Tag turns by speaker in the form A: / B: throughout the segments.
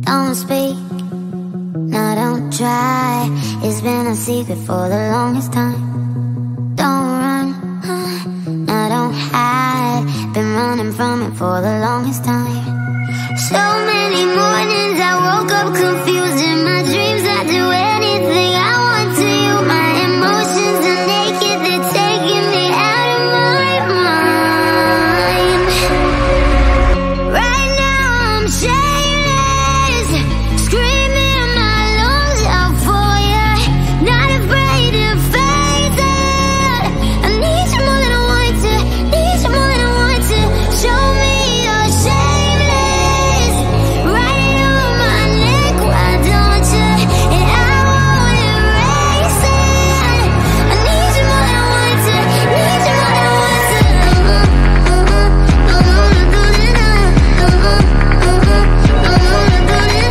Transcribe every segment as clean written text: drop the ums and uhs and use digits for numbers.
A: Don't speak, no, don't try. It's been a secret for the longest time. Don't run, no, don't hide. Been running from it for the longest time. So many mornings I woke up confused. In my dreams I do anything I want to you. My emotions are naked, they're taking me out of my mind. Right now I'm shameless, screaming my lungs out for you. Not afraid to face it. I need you more than I want to, need you more than I want to. Show me you're shameless. Write it on my neck, why don't you? And I won't erase it. I need you more than I want to, need you more than I want to. I wanna do it now. I wanna do it now. I wanna do it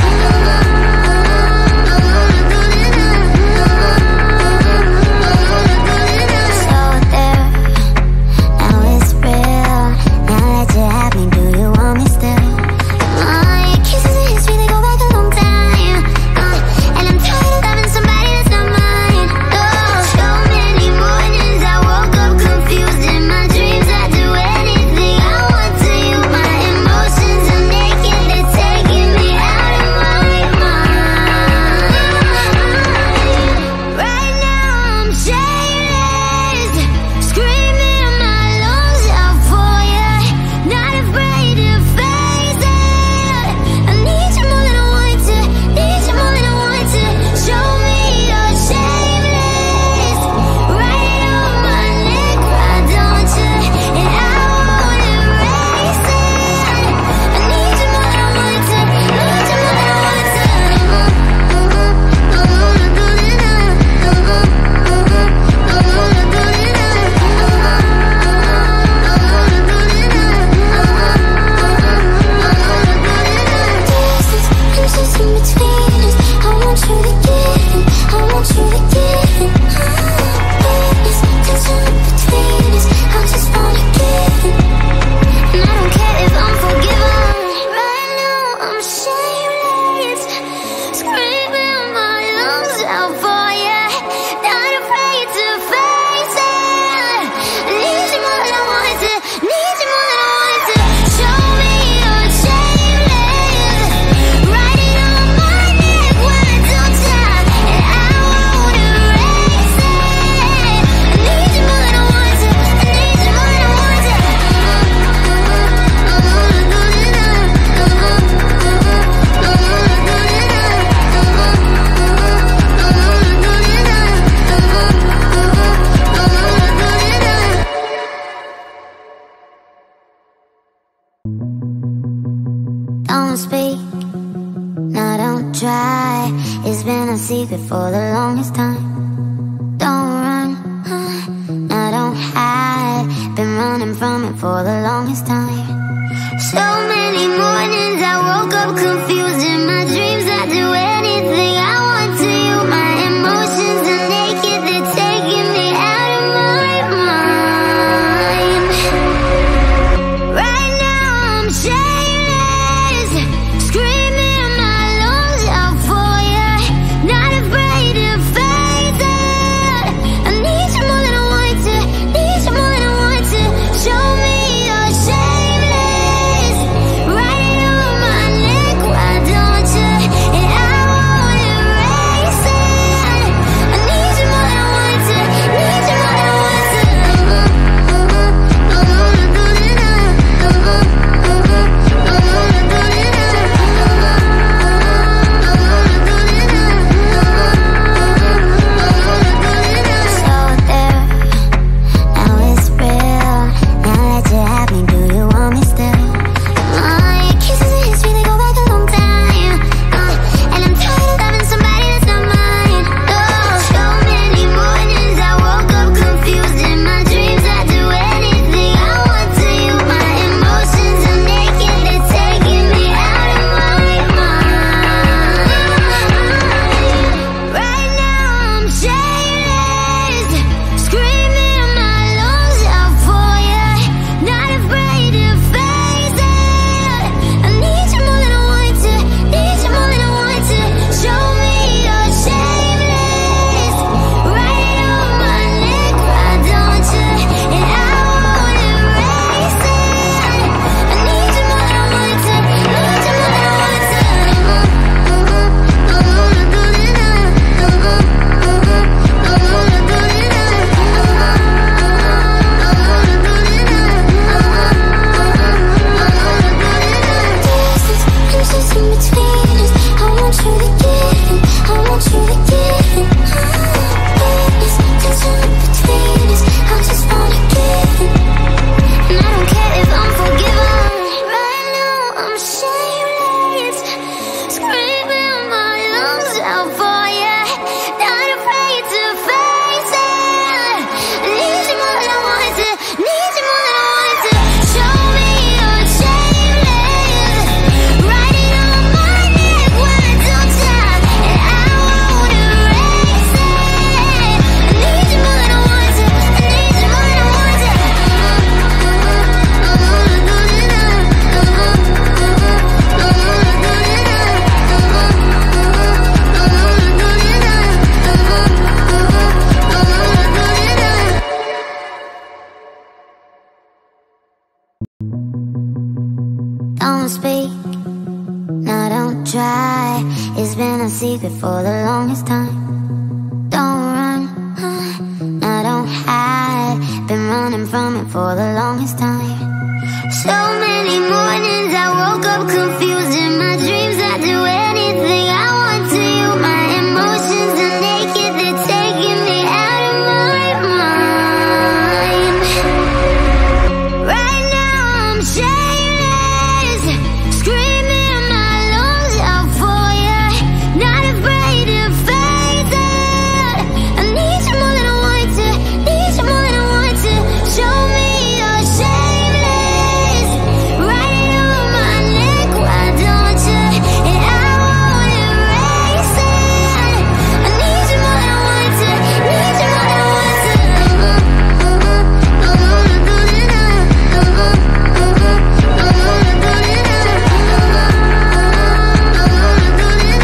A: now. So there, now it's real. Now that you have me, do you want me still? My kisses and history, they go back a long time. And I'm tired of loving somebody that's not mine. Oh, so many mornings I woke up confused. In my dreams I do anything I want to you. My emotions are naked, they're taking me out of my mind. Right now I'm shameless, screaming my lungs out for you. Not afraid to face it. I need you more than I want to, need you more than I want to. Show me you're shameless. Write it on my neck, why don't you? And I won't erase it. I need you more than I want to, need you more than I want to. I wanna do it now. I wanna do it now. I wanna do it now. Distance, inches in between us. I want you to get in, I want you to get in. Witness, tension in between us. I just wanna get in. And I don't care if I'm forgiven. Right now I'm shameless, screaming my lungs out for you. Not afraid to face it. I need you more than I want to, need you more than I want to. Show me you're shameless. Write it on my neck, why don't you? And I won't erase it. I need you more than I want to, I need you more than I want to. I wanna do it now. I wanna do it now. I wanna do it now. Don't speak, no, don't try. It's been a secret for the longest time. Don't run, no, don't hide. Been running from it for the longest time. So many mornings I woke up confused. In my dreams I do anything I want to you. My emotions are naked, they're taking me out of my mind. Right now I'm shameless, screaming my lungs out for you. Not afraid to face it. I need you more than I want to, need you more than I want to. Show me you're shameless. Write it on my neck, why speak, no, don't try. It's been a secret for the longest time. Don't run, no, don't hide. Been running from it for the longest time. So many mornings I woke up confused. In my dreams I do anything I want to you. My emotions are naked, they're taking me out of my mind. Right now I'm shameless, screaming my lungs out for you. Not afraid to face it. I need you more than I want to, need you more than I want to. Show me you're shameless. Write it on my neck, why don't you? And I won't erase it. I need you more than I want to, need you more than I want to. I wanna do it now. I wanna do it now. I wanna do it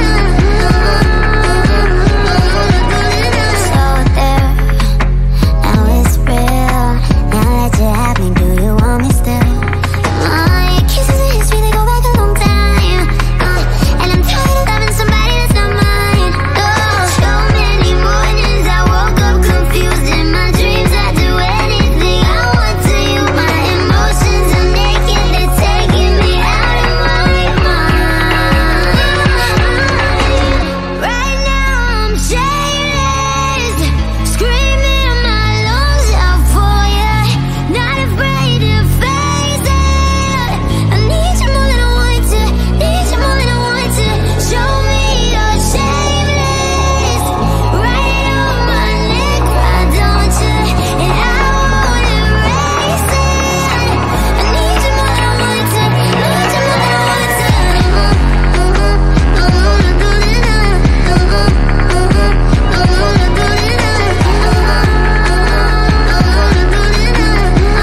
A: now. So there, now it's real. Now that you have me, do you want me still? My kisses and history, they go back a long time. And I'm tired of loving somebody that's not mine. Oh, so many mornings I woke up confused. In my dreams I do anything I want to you. My emotions are naked, they're taking me out of my mind. Right now I'm shameless, screaming my lungs out for you. Not afraid to face it. I need you more than I want to, need you more than I want to. Show me you're shameless. Write it on my neck, why don't you? And I won't erase it. I need you more than I want to, need you more than I want to. I wanna do it now. I wanna do it now. I wanna do it now.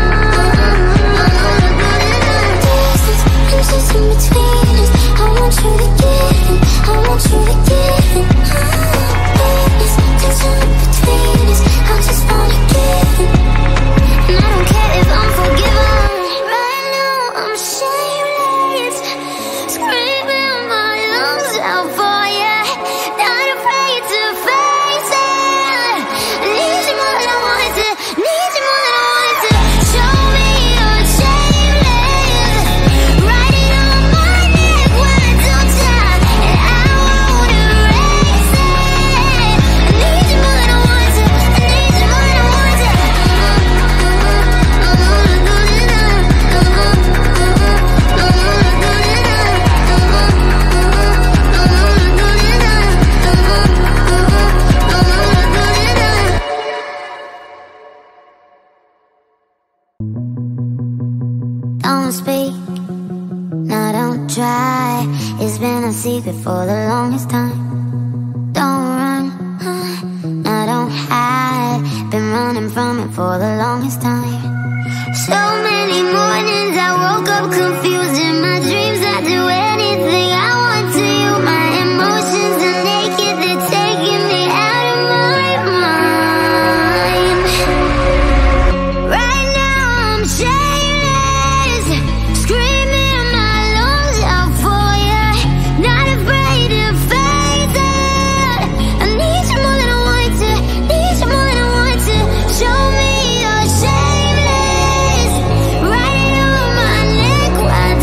A: Distance, inches in between us. I want you to get in, I want you to get in. Witness, tension in between us. I just wanna get in. And I don't care if I'm forgiven. Right now I'm shameless, screaming my lungs out for you. Not afraid to face it. I need you more than I want to, need you more than I want to. Show me you're shameless. Write it on my neck, why don't you? And I won't erase it. I need you more than I want to, I need you more than I want to. I wanna do it now. I wanna do it now. I wanna do it now. Don't speak, no, don't try. It's been a secret for the longest time. Don't run, no, don't hide. Been running from it for the longest time. So many mornings I woke up confused. In my dreams I do anything I want to you. My emotions are naked, they're taking me out of my mind. Right now I'm shameless, screaming my lungs out for you. Not afraid to face it. I need you more than I want to, need you more than I want to. Show me you're shameless. Write it on my neck, why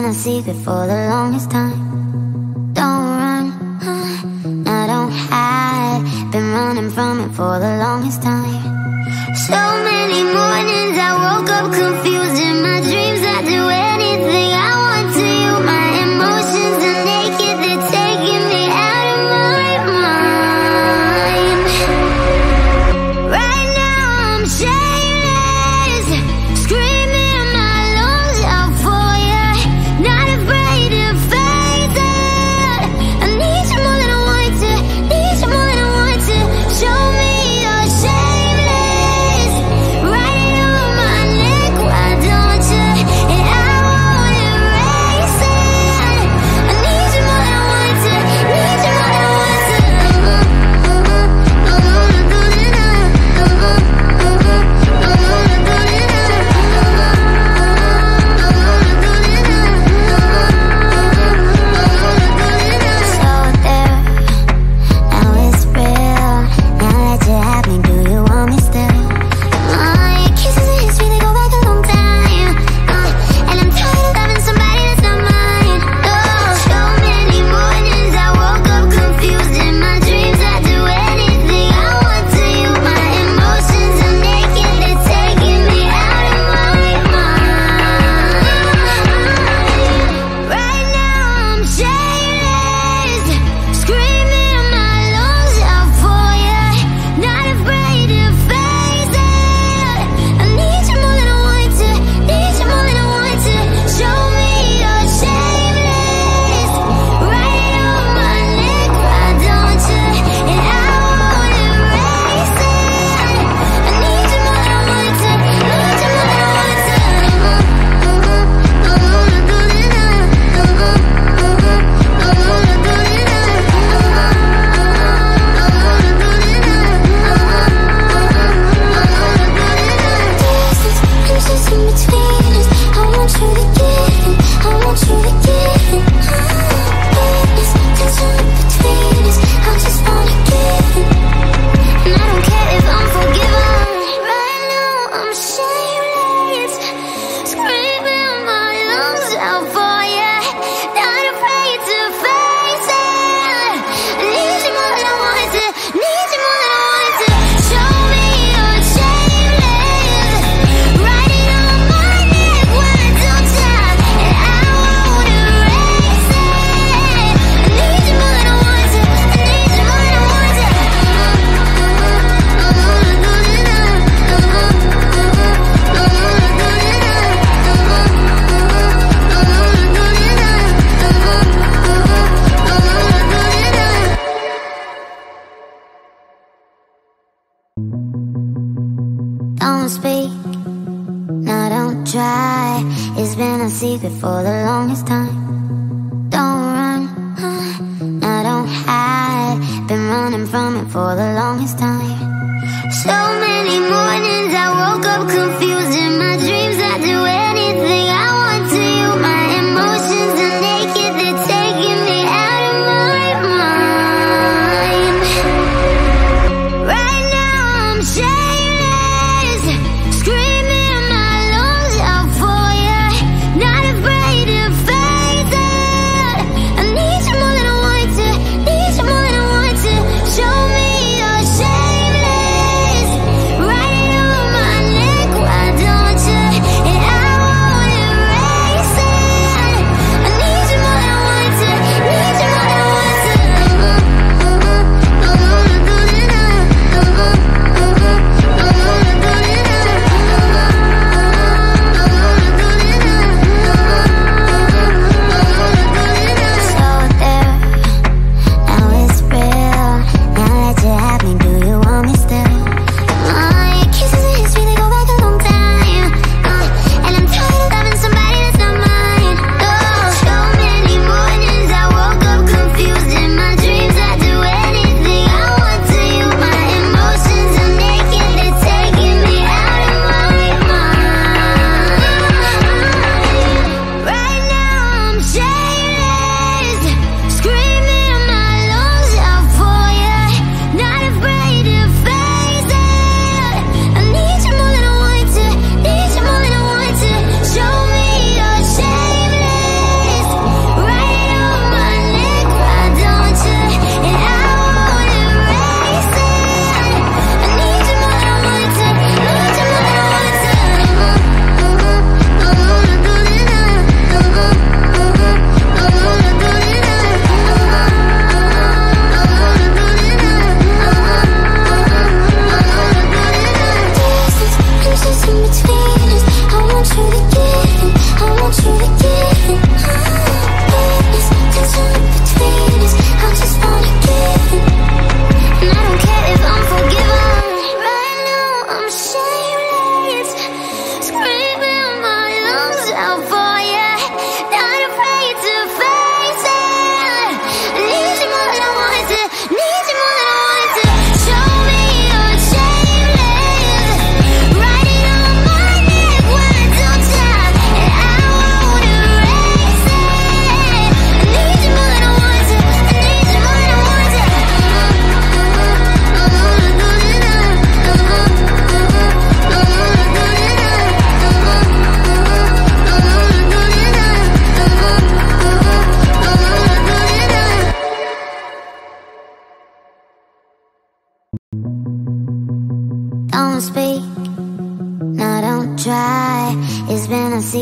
A: a secret for the longest time. Don't run, no, don't hide. Been running from it for the longest time. So many mornings I woke up confused. In my dreams I do anything I want to you. My emotions are naked, they're taking me out of my mind. Right now I'm shameless, screaming my lungs out for you. Not afraid to face it. I need you more than I want to, need you more than I want to. Show me you're shameless. Write it on my neck, why don't you? And I won't erase it. I need you more than I want to, need you more than I want to. I wanna do it now. I wanna do it now. I wanna do it now. So there, now it's real. Now that you have me, do you want me still? My kisses and history, they go back a long time. And I'm tired of loving somebody that's not mine. So many mornings I woke up confused. In my dreams I do anything I want to you. My emotions are naked, they're taking me out of my mind. Right now I'm shameless, screaming my lungs out for you. Not afraid to face it. I need you more than I want to, need you more than I want to. Show me you're shameless. Write it on my neck, why don't you? And I won't erase it. I need you more than I want to, need you more than I want to. I wanna do it now. I wanna do it now. I wanna do it now. Distance, just in between us. I want you to get in, I want you to get in. Witness, tension in between us. I just wanna get in. And I don't care if I'm forgiven. Right now I'm shameless, screaming my lungs out for you. Not afraid to face it. I need you more than I want to, need you more than I want to. Show me you're shameless. Write it on my neck, why don't you? And I won't erase it. I need you more than I want to, I need you more than I want to. I wanna do it now. I wanna do it now. I wanna do it now. Don't speak, no, don't try. It's been a secret for the longest time. Don't run, no, don't hide. Been running from it for the longest time. So many mornings I woke up confused. In my dreams I do anything I want to you. My emotions are naked, they're taking me out of my mind. Right now I'm shameless, screaming my lungs out for you. Not afraid to face it. I need you more than I want to, need you more than I want to. Show me you're shameless. Write it on my neck, why don't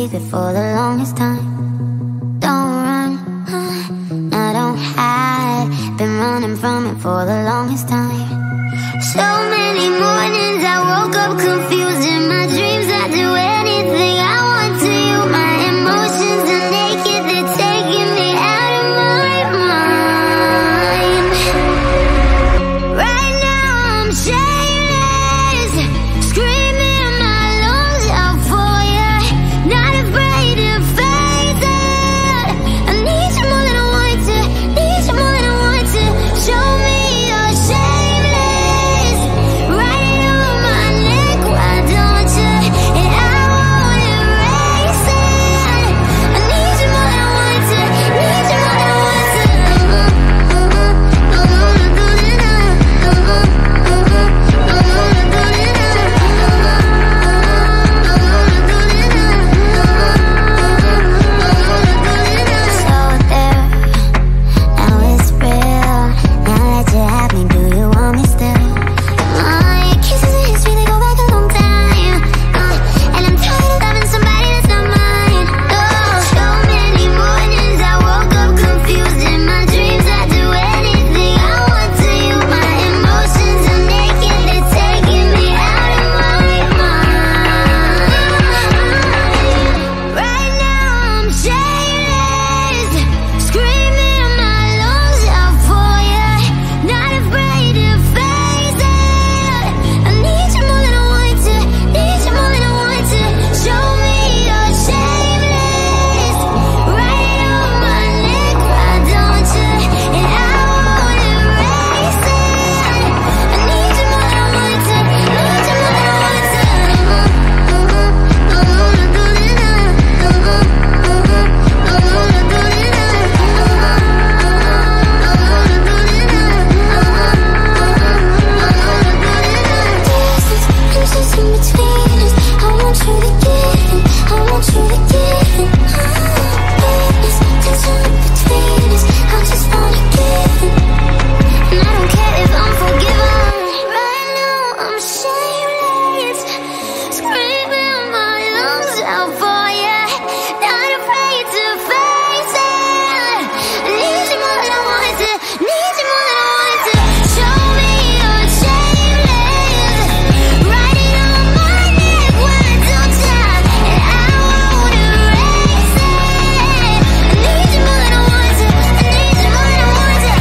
A: secret for the longest time. Don't run, no, don't hide. Been running from it for the longest time. So many mornings I woke up confused. In my dreams I do anything I want to you. My emotions are naked, they're taking me out of my mind. Right now I'm shameless, screaming my lungs out for you. Not afraid to face it. I need you more than I want to, need you more than I want to. Show me you're shameless. Write it on my neck, why don't you? And I won't erase it. I need you more than I want to, need you more than I want to. I wanna do it now. I wanna do it now. I wanna do it now. So there, now it's real. Now that you have me, do you want me still? My kisses and history, they go back a long time. And I'm tired of loving somebody that's not mine. So many mornings I woke up confused. In my dreams I do anything I want to you. My emotions are naked, they're taking me out of my mind. Right now I'm shameless, screaming my lungs out for you. Not afraid to face it. I need you more than I want to, need you more than I want to. Show me you're shameless. Write it on my neck, why don't you? And I won't erase it. I need you more than I want to, need you more than I want to. I wanna do it now. I wanna do it now. I wanna do it now. Distance, inches in between us. I want you to get in, I want you to get in. There's tension in between us. I just wanna get in. And I don't care if I'm forgiven. Right now I'm shameless, screaming my lungs out for you. Not afraid to face it. I need you more than I want to, need you more than I want to. Show me you're shameless. Write it on my neck, why don't you? And I won't erase it. I need you more than I want to, I need you more than I want to.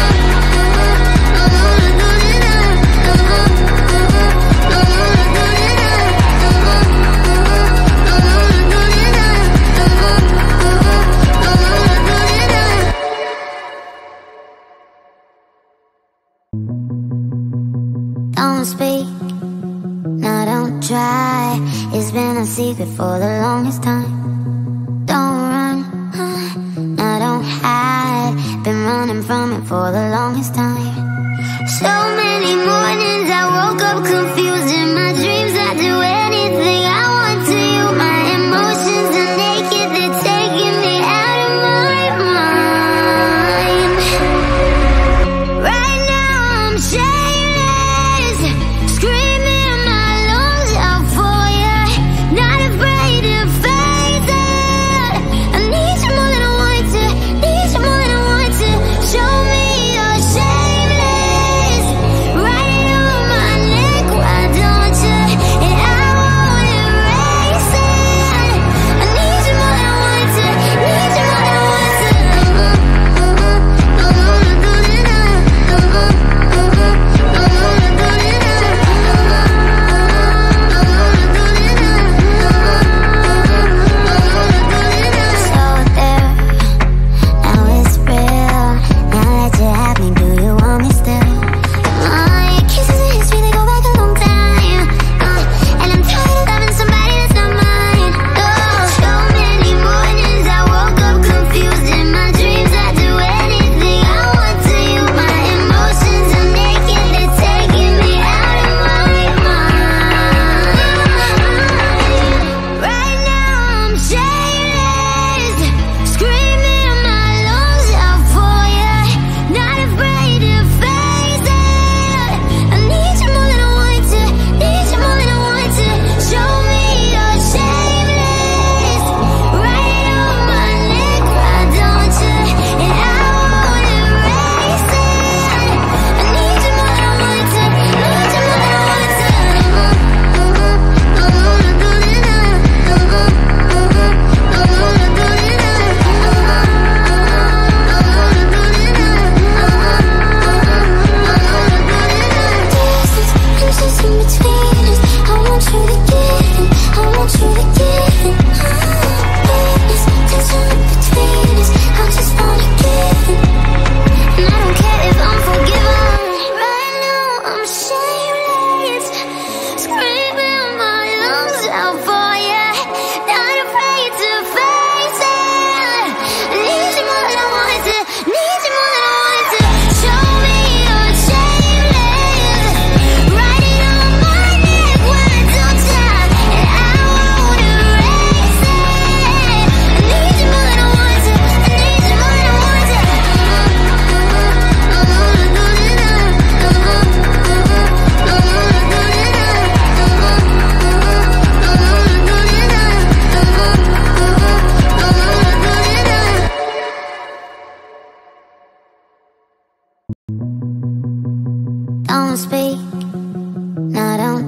A: I wanna do it now. I wanna do it now. I wanna do it now. Don't speak, no, don't try. It's been a secret for the longest time. Don't run, no, don't hide. Been running from it for the longest time. So many mornings I woke up confused. In my dreams I do anything I want to you. My emotions are naked, they're taking me out of my mind. Right now I'm shameless, screaming my lungs out for you. Not afraid to face it. I need you more than I want to, need you more than I want to. Show me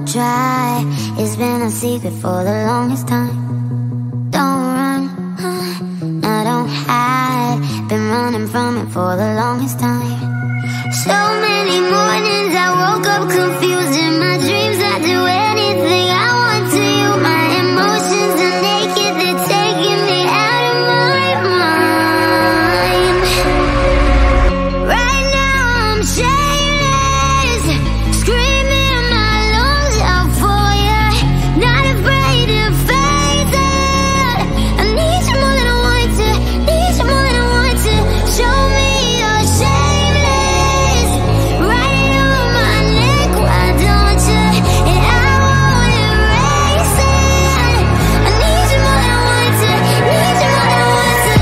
A: try. It's been a secret for the longest time. Don't run, I don't hide. Been running from it for the longest time. So many mornings I woke up confused. In my dreams I do anything I want to you. My emotions are naked, they're taking me out of my mind. Right now I'm shameless, screaming my lungs out for you. Not afraid to face it. I need you more than I want to, need you more than I want to. Show me you're shameless. Write it on my neck, why don't you? And I won't erase it. I need you more than I want to, need you more than I want to.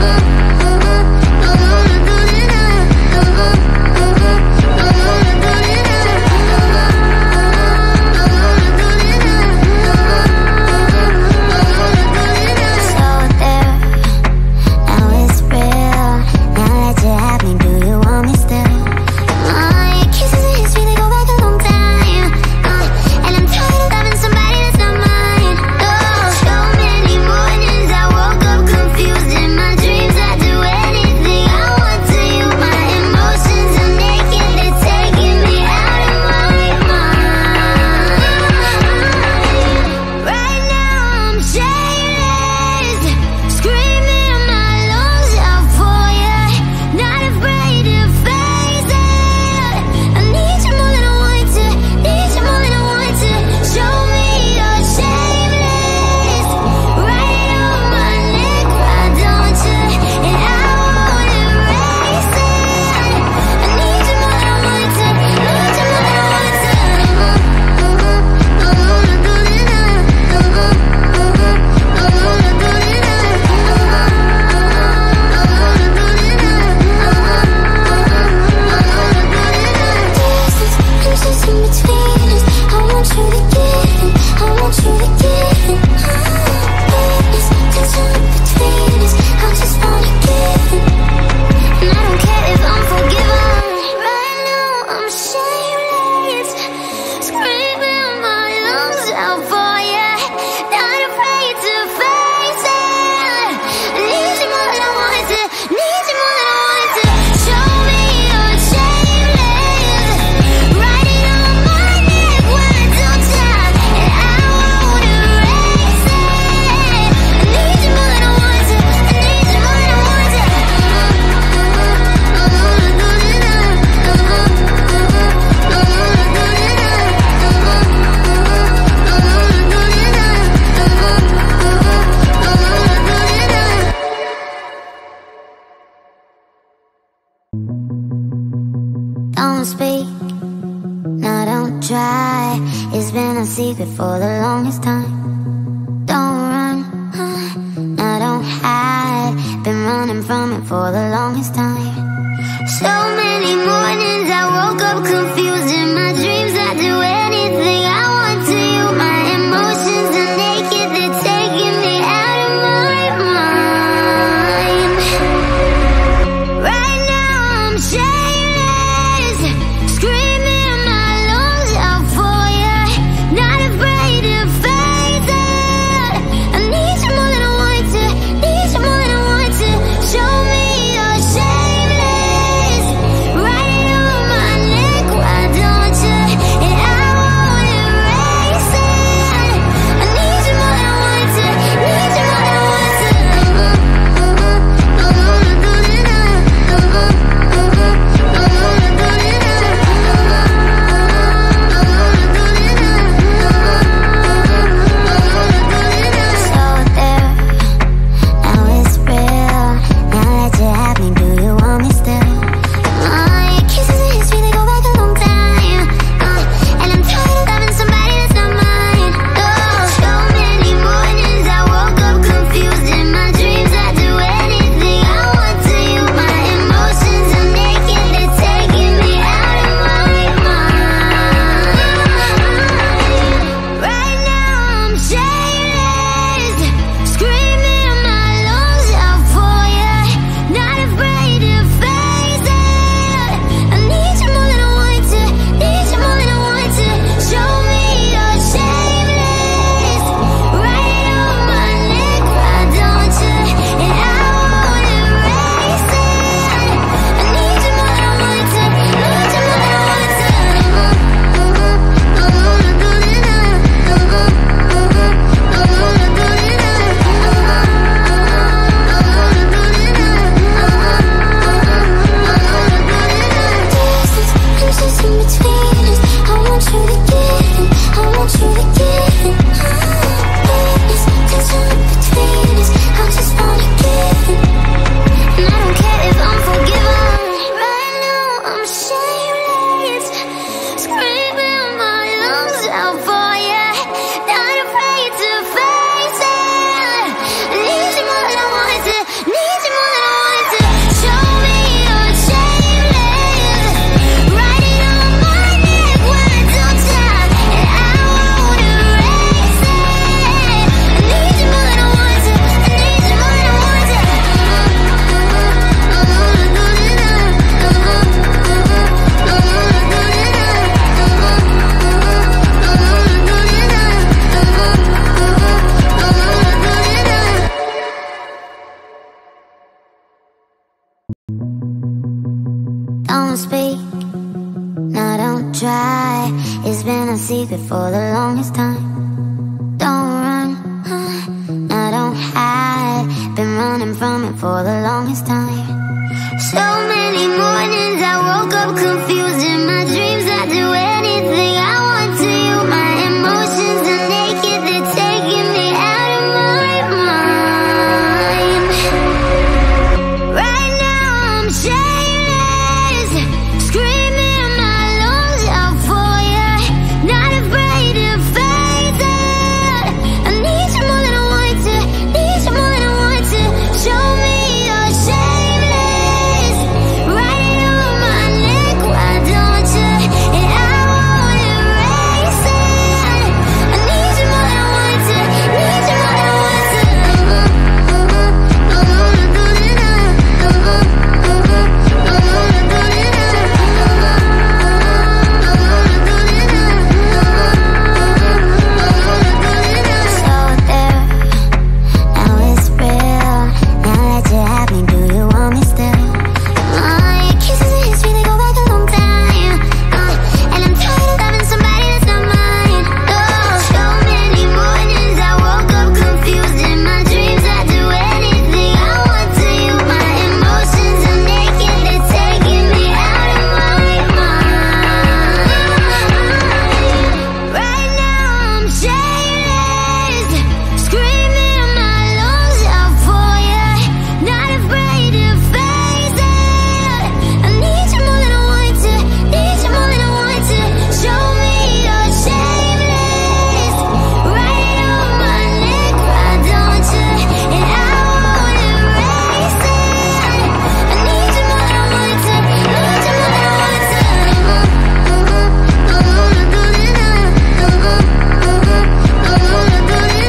A: So there, now it's real. Now that you have me, do you want me still? My kisses and history, they go back a long time. And I'm tired of loving somebody that's not mine. So many mornings I woke up confused. In my dreams I do anything I want to you. My emotions are naked, they're taking me out of my mind. Right now I'm shameless, screaming my lungs out for you. Not afraid to face it. I need you more than I want to, need you more than I want to. Show me you're shameless. Write it on my neck, why don't you? And I won't erase it. I need you more than I want to, need you more than I want to. Distance, just in between us. I want you to get it, I want you to get it. Witness, tension in between us. I just wanna get it. And I don't care if I'm forgiven. Right now I'm shameless, screaming my lungs out for you. Not afraid to face it. I need you more than I want to, need you more than I want to. Show me you're shameless. Write it on my neck, why don't you? And I won't erase it. I need you more than I want to, I need you more than I want to. Don't speak, no, don't try. It's been a secret for the longest time. Don't run, no, don't hide. Been running from it for the longest time. So many mornings I woke up confused. In my dreams I do anything I want to you. My emotions are naked, they're taking me out of my mind. Right now I'm shameless, screaming my lungs out for you. Not afraid to face it. I need you more than I want to, need you more than I want to. Show me you're shameless. Don't speak, no, don't try. It's been a secret for the longest time. Don't run, no, don't hide. Been running from it for the longest time. So many mornings I woke up confused. In my dreams I do anything I want to you. My emotions are naked, they're taking me out of my mind. Right now I'm shameless, screaming my lungs out for you. Not afraid to face it. I need you more than I want to, need you more than I want to. Show me you're shameless. Write it on my neck, why don't you? And I won't erase it. I need you more than I want to, need you more than I want to. I wanna do it now. I wanna do it now. I wanna do it now. So there, now it's real. Now that you have me, do you want me still? My kisses and history, they go back a long time. And I'm tired of loving somebody that's not mine. So many mornings I woke up confused. In my dreams I do anything I want to you. My emotions are naked, they're taking me out of my mind. Right now I'm shameless, screaming my lungs out for you. Not afraid to face it. I need you more than I want to, need you more than I want to. Show me you're shameless. Write it on my neck, why don't you? And I won't erase it. I need you more than I want to, need you more than I want to. I wanna do it now. I wanna do it now. I wanna do it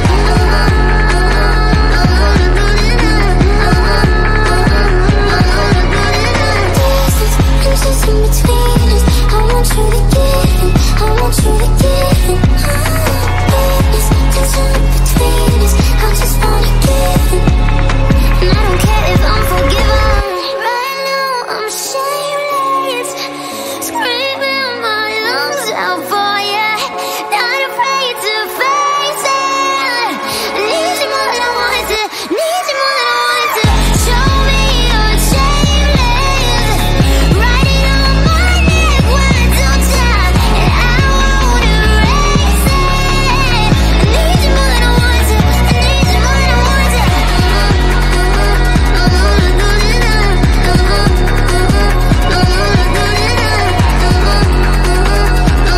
A: now. Distance in between us. I want you to get in. I want you to get in. It's tension in between us. I just wanna get in. And I don't care if I'm forgiven. Right now I'm shameless, screaming my lungs out for you. Not afraid to face it. I need you more than I want to, need you more than I want to. Show me you're shameless. Write it on my neck, why don't you? And I won't erase it. I need you more than I want to, I need you more than I want to. I wanna do it now. I wanna do it now. I wanna do it now. I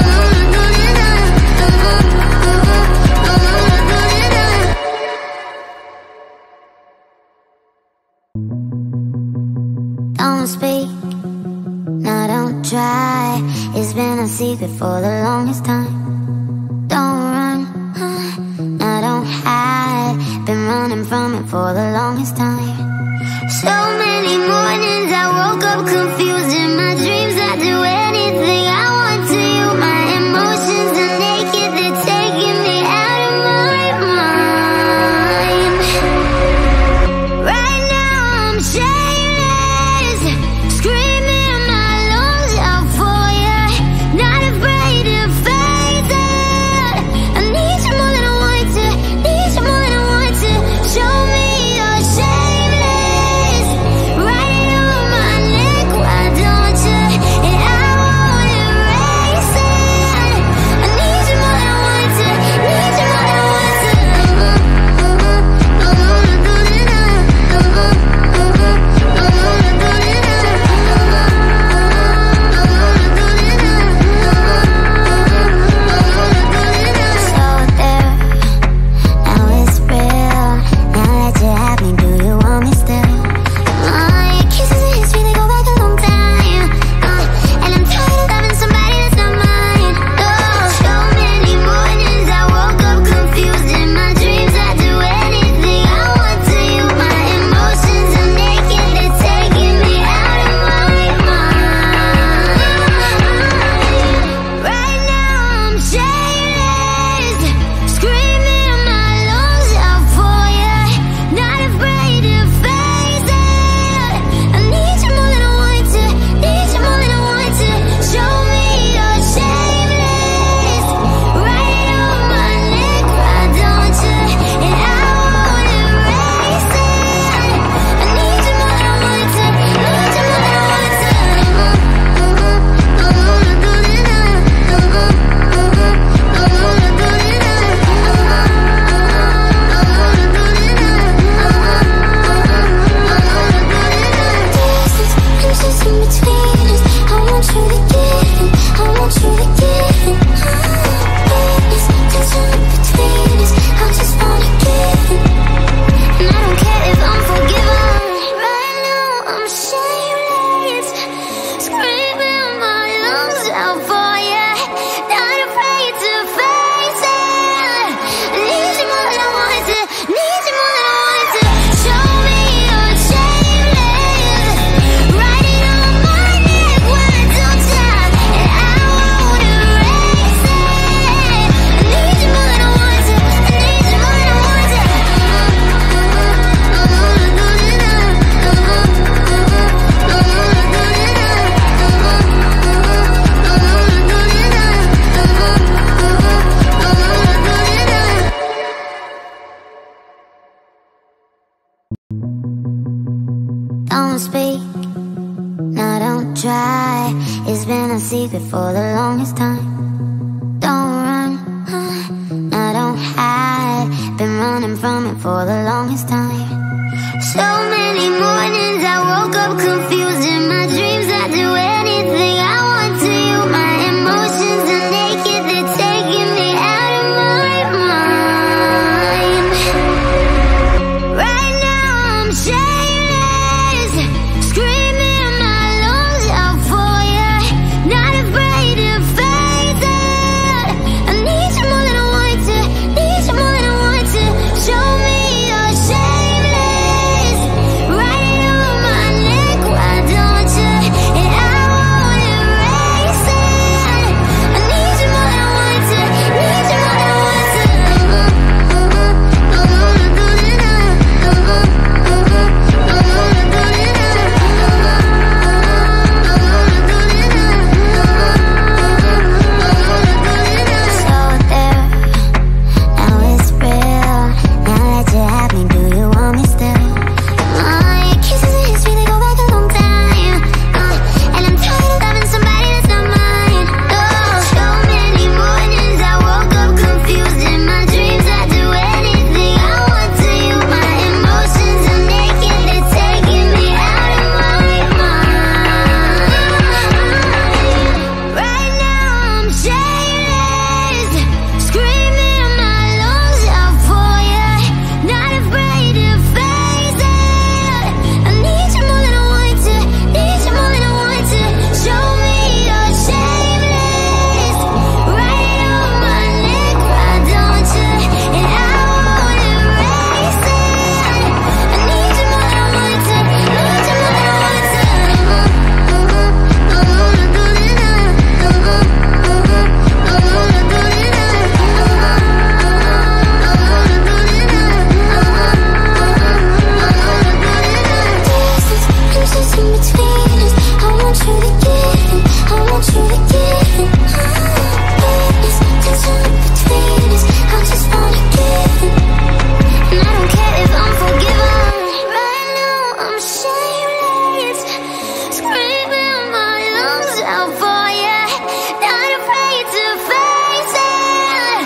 A: wanna do it now. Don't speak, no, don't try. It's been a secret for the longest time. Don't run, no, don't hide. Been running from it for the longest time. So many mornings I woke up confused. In my dreams I do anything I want to you. My emotions are naked, they're taking me out of my mind. Right now I'm shameless, screaming my lungs out for you. Not afraid to face it. I need you more than I want to, need you more than I want to. Show me you're shameless. Right Don't speak, no, don't try. It's been a secret for the longest time. Don't run, no, don't hide. Been running from it for the longest time. So many mornings I woke up confused. In my dreams I do anything I want to you. My emotions are naked, they're taking me out of my mind. Right now I'm shameless, screaming my lungs out for you. Not afraid to face it. I need you more than I want to, need you more than I want to. Show me you're shameless. Write it on my neck, why don't you? And I won't erase it. I need you more than I want to, need you more than I want to. I wanna do it now. I wanna do it now. I wanna do it now. So there, now it's real. Now that you have me, do you want me still? My kisses and history, they go back a long time. And I'm tired of loving somebody that's not mine. Oh, so many mornings I woke up confused. In my dreams I do anything I want to you. My emotions are naked, they're taking me out of my mind. Right now I'm shameless, screaming my lungs out for you. Not afraid to face it. I need you more than I want to, need you more than I want to. Show me you're shameless. Write it on my neck, why don't you? And I won't erase it. I need you more than I want to, need you more than I want to. I wanna do it now. I wanna do it now. I wanna do it now. Distance in between us. I want you to get in. I want you to get in. There's tension in between us. I just wanna get in. And I don't care if I'm forgiven. Right now I'm shameless, screaming my lungs out for you. Not afraid to face it.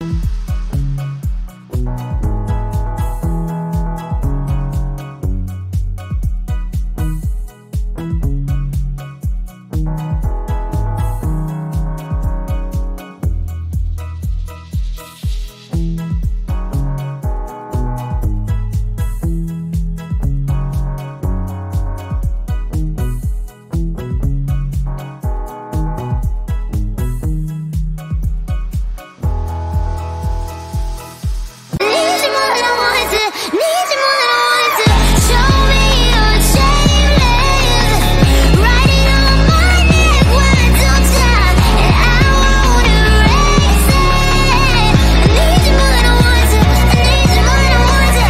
A: Need you more than I want to, need you more than I want to. Show me you're shameless. Write it on my neck, why don't you? And I won't erase it. I need you more than I want to, I need you more than I want to.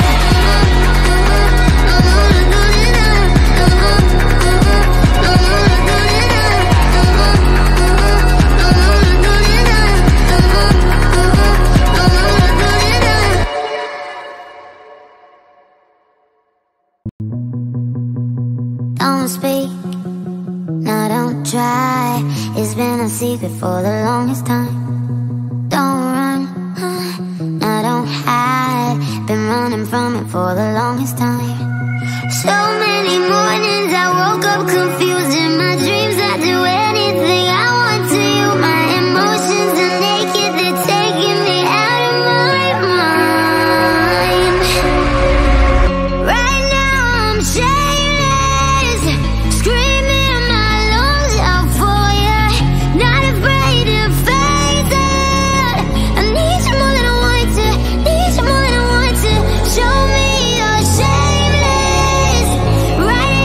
A: I wanna do it now. I wanna do it now. I wanna do it now. I wanna do it now. Don't speak, no, don't try. It's been a secret for the longest time. Don't run, no, don't hide. Been running from it for the longest time. So many mornings I woke up confused. In my dreams I do anything I want to you. My emotions are naked, they're taking me out of my mind. Right now I'm shameless, screaming my lungs out for you. Not afraid to face it. I need you more than I want to, need you more than I want to. Show me you're shameless. Write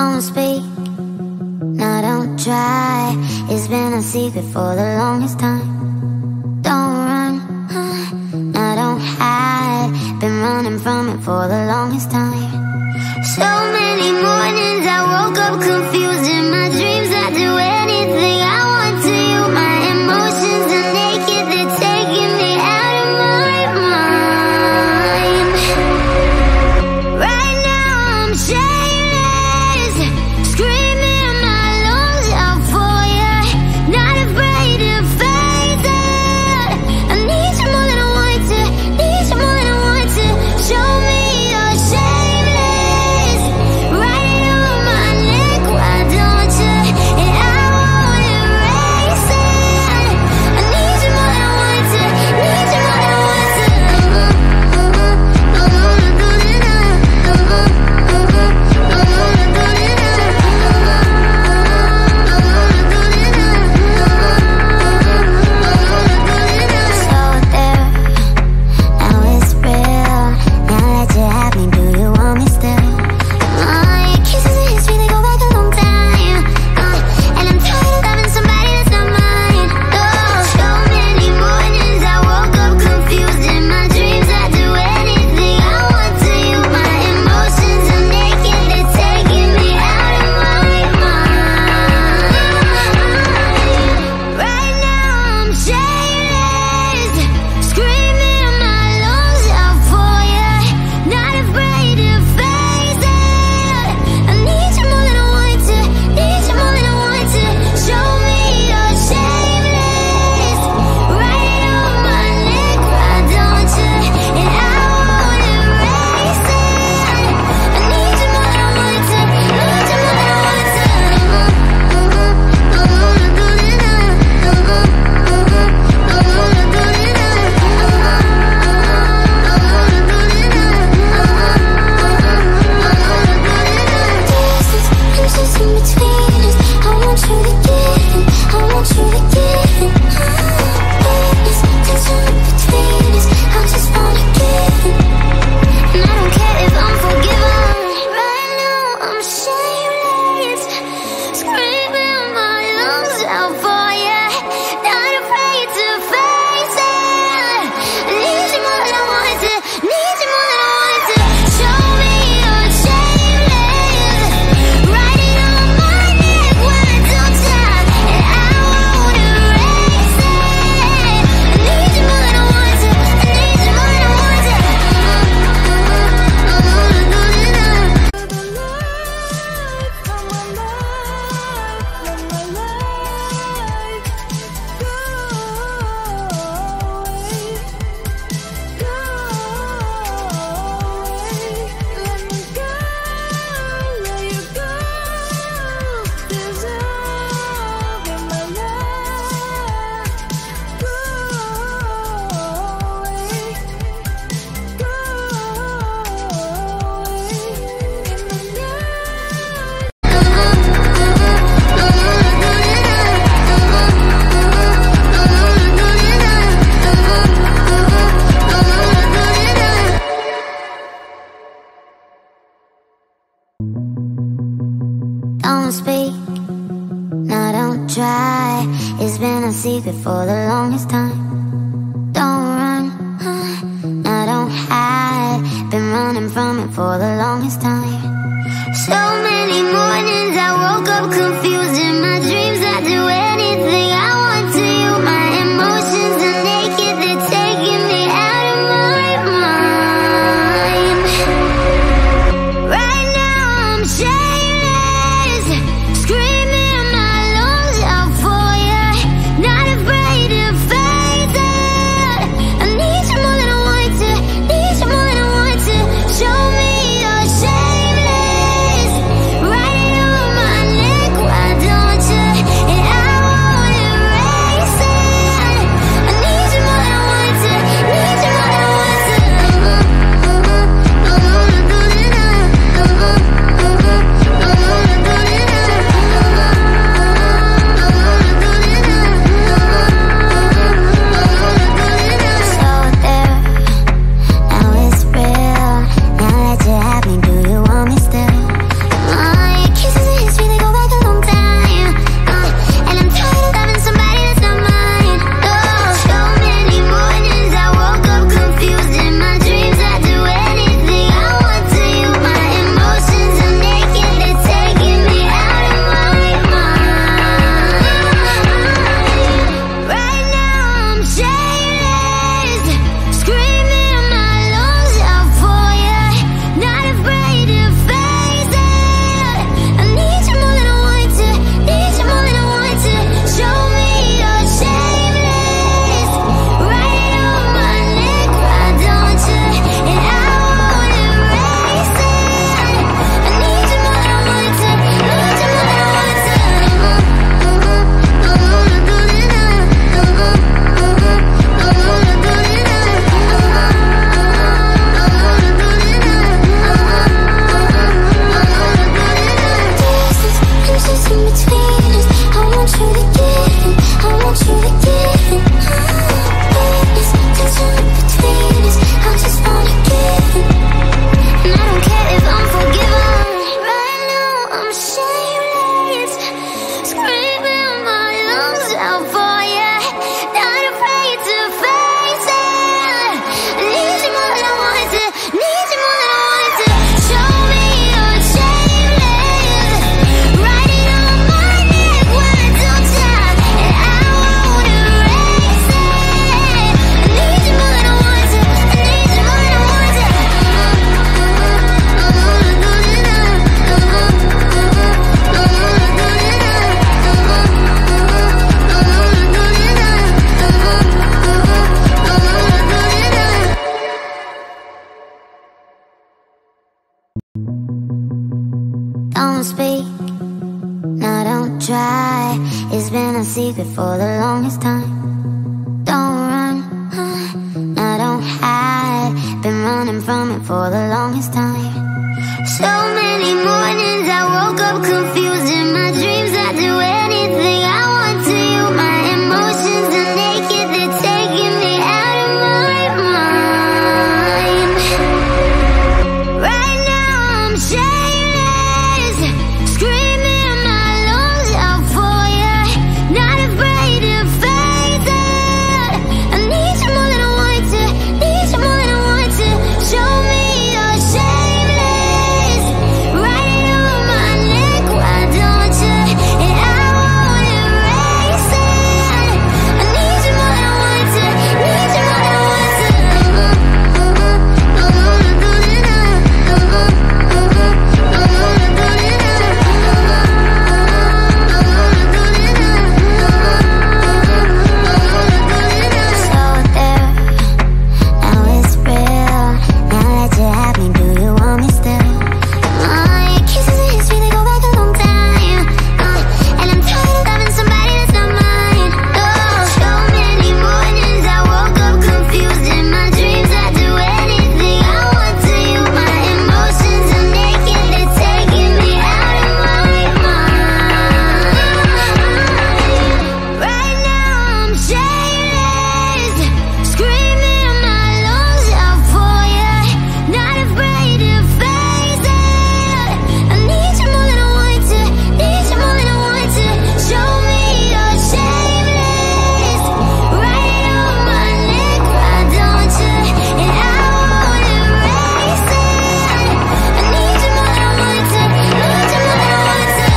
A: Don't speak, no, don't try. It's been a secret for the longest time. Don't run, no, don't hide. Been running from it for the longest time. So many mornings I woke up confused. In my dreams I do anything I want to you. My emotions are naked, they're taking me out of my mind. Right now I'm shameless, screaming my lungs out for you. Not afraid to face it. I need you more than I want to, need you more than I want to. Show me you're shameless. Write it on my neck, why don't you? And I won't erase it. I need you more than I want to, need you more than I want to. I wanna do it now. I wanna do it now. I wanna do it now. So there, now it's real. Now that you have me, do you want me still? My kisses and history, they go back a long time. And I'm tired of loving somebody that's not mine. So many mornings I woke up confused. In my dreams I do anything I want to you. My emotions are naked, they're taking me out of my mind. Right now I'm shameless, screaming my lungs out for you. Not afraid to face it. I need you more than I want to, need you more than I want to. Show me you're shameless. Write it on my neck, why don't you? And I won't erase it. I need you more than I want to, need you more than I want to. I wanna do it now. I wanna do it now. I wanna do it now. Distance, inches in between us. I want you to get in, I want you to get in. Witness, tension in between us. I just wanna get in. And I don't care if I'm forgiven. Right now I'm shameless, screaming my lungs out for you. Not afraid to face it. I need you more than I want to, need you more than I want to. Show me you're shameless. Write it on my neck, why don't you? And I won't erase it. I need you more than I want to, I need you more than I want to. I wanna do it now. Don't speak, no, don't try. It's been a secret for the longest time. Don't run, no, don't hide. Been running from it for the longest time. So many mornings I woke up confused. In my dreams I do anything I want to you. My emotions are naked, they're taking me out of my mind. Right now I'm shameless, screaming my lungs out for you. Not afraid to face it. I need you more than I want to, need you more than I want to. Show me you're shameless. Now don't try, it's been a secret for the longest time. Don't run, now don't hide, been running from it for the longest time. So many mornings I woke up confused. In my dreams I do anything I want to you. My emotions are naked, they're taking me out of my mind. Right now I'm shameless, screaming my lungs out for you. Not afraid to face it. I need you more than I want to, need you more than I want to. Show me you're shameless. Write it on my neck, why don't you? And I won't erase it. I need you more than I want to, need you more than I want to. So there, now it's real. Now that you have me, do you want me still? My kisses and history, they go back a long time. And I'm tired of loving somebody that's not mine. Oh, so many mornings I woke up confused. In my dreams I do anything I want to you. My emotions are naked, they're taking me out of my mind. Right now I'm shameless, screaming my lungs out for you. Not afraid to face it. I need you more than I want to, need you more than I want to. Show me you're shameless. Write it on my neck, why don't you? And I won't erase it. I need you more than I want to, need you more than I want to.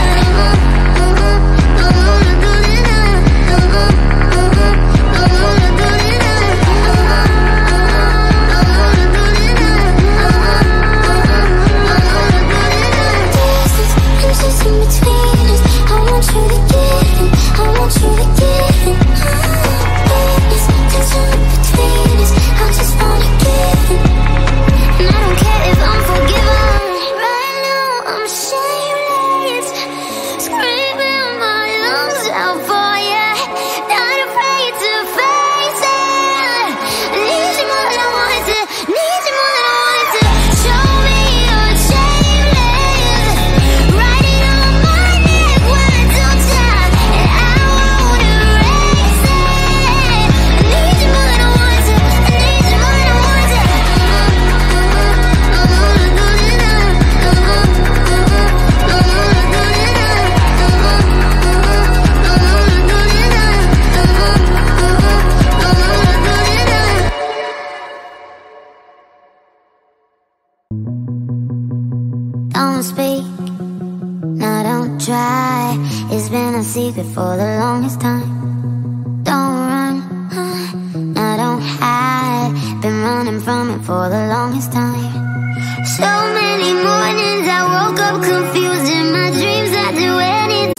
A: Distance, I'm just in between us. I want you to get in, I want you to get in. There's tension between us. I just wanna get in. And I don't care if I'm forgiven. Right now I'm shameless, screaming my lungs out for you. Not afraid to face it. I need you more than I want to, need you more than I want to. Show me you're shameless. Write it on my neck, why don't you? And I won't erase it. I need you more than I want to, I need you more than I want to. Don't speak, now don't try. It's been a secret for the longest time. Don't run, now don't hide. Been running from it for the longest time. So many mornings I woke up confused. In my dreams I do anything.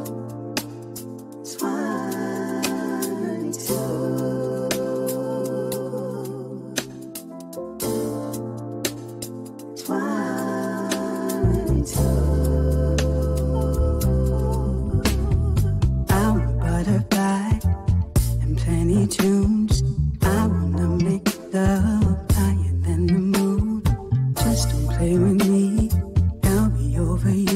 B: I'm a butterfly and plenty tunes. I wanna make love higher than the moon. Just don't play with me, I'll be over you.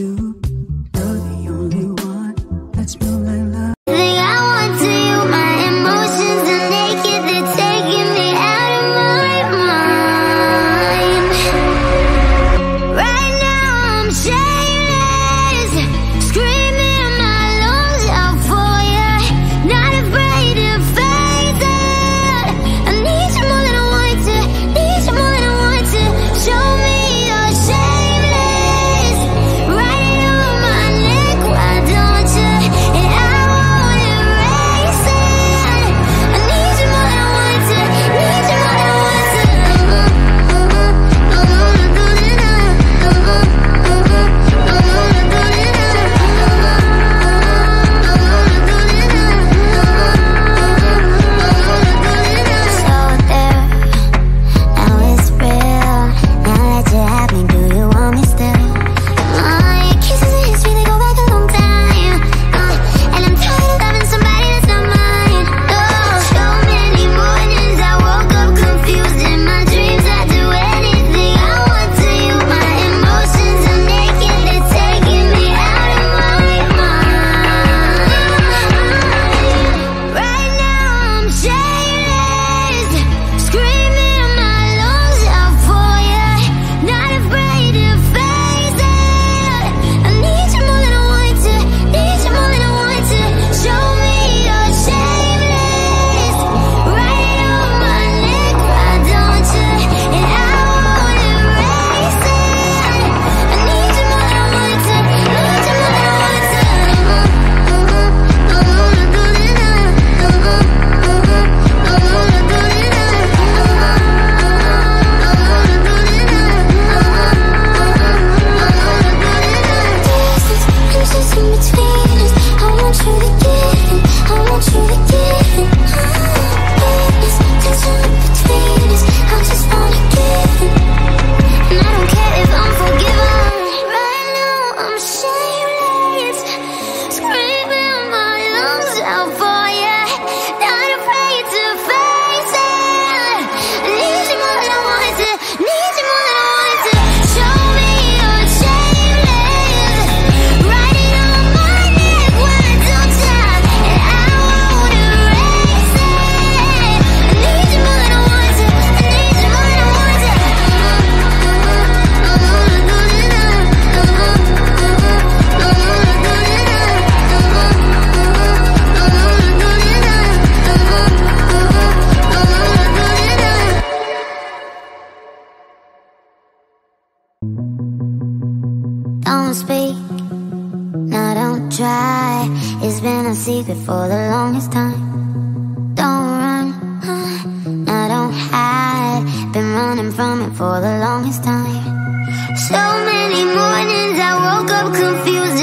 A: try. It's been a secret for the longest time. Don't run, I don't hide. Been running from it for the longest time. So many mornings I woke up confused